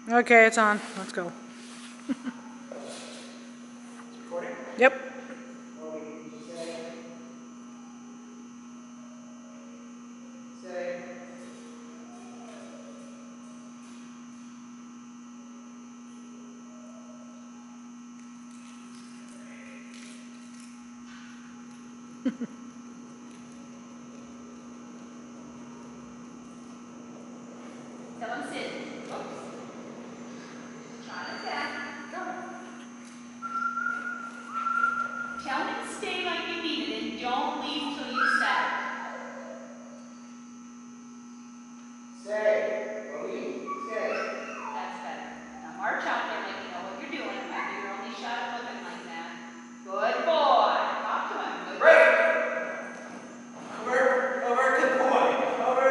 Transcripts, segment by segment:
Okay, it's on. Let's go. Recording? Yep. Tell him sit. Try it back. Go. Tell him to stay like you need it and don't leave till you say. Stay. Stay. That's better. Now march out there like you know what you're doing. Maybe you're only shot at looking like that. Good boy. Talk to him. Good Break. Over. Good boy. Over.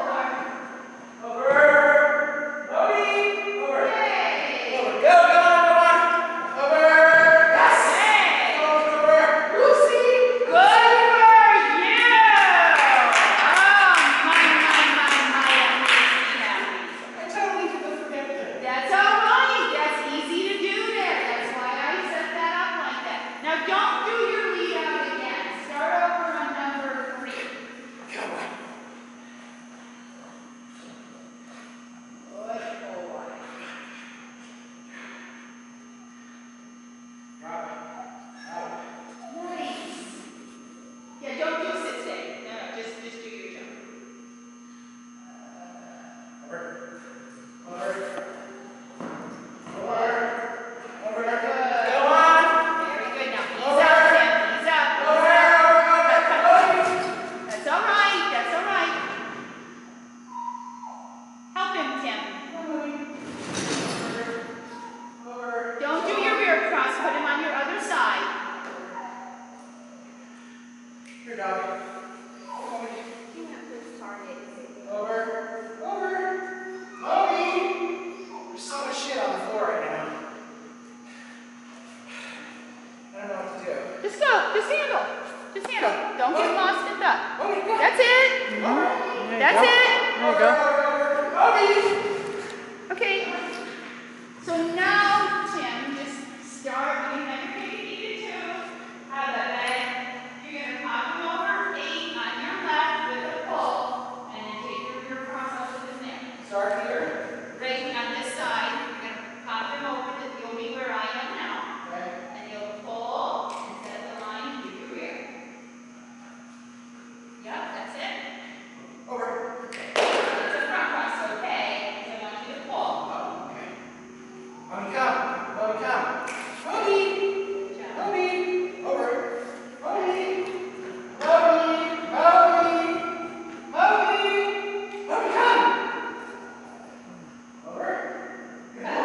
Moby. Over. Yay. Over. Go. Over. Yes. Hey. Over. Lucy. Good for you. Oh, my. I totally forget that. That's all right. That's easy to do there. That's why I set that up like that. Now don't do your lead out again. Start over on number 3. Come on. Good boy. Nice. Yeah, don't do a sit stay. No, just do your jump. Over. Good. Go on. Very good. Now ease up, Tim. Ease up. That's all right. That's all right. Help him, Tim. Don't do your rear cross. Put him on your other side. Here, dog. Over. Moby! There's so much shit on the floor right now. I don't know what to do. Just go. Just handle. Just handle. Don't get lost in thought. Moby, go. That's it. That's it. There you go. Moby! Okay. So now, Tim, just start. You have your baby needed too. Out of that bag. You're going to pop him over 8 on your left with a pull. And then take your rear cross up with him there. Start here. Right on this side. You're going to pop him over. You'll be where I am now. Okay. And you'll pull and set the line and do your rear. Yep, that's it. Over. It's a front cross, okay? So I want you to pull. Oh, okay. Moby, come. Moby! Good job. Moby! Over. Moby, come. Over. Good boy.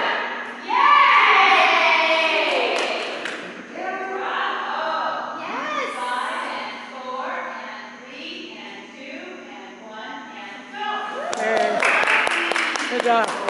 Yay! Yeah. Bravo! Yes! 5 and 4 and 3 and 2 and 1 and go! Hey. Good job.